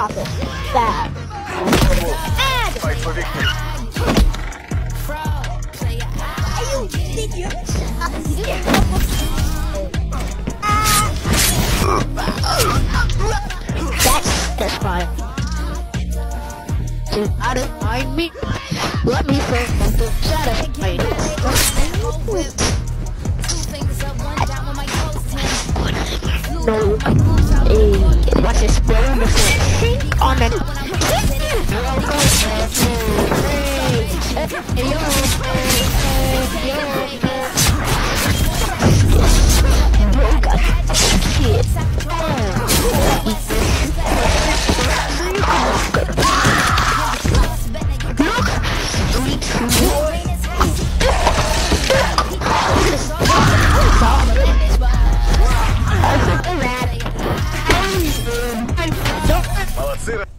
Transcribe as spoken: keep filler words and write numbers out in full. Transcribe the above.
Pop it. Bad. Fight for victory. Are you idiot? That's that's fine. Do not mind me. Let me film the satisfy. No. Hey, watch this. We're on the floor. On it. Hey, yo. Hey, yo. Bro got shit. Молодцы.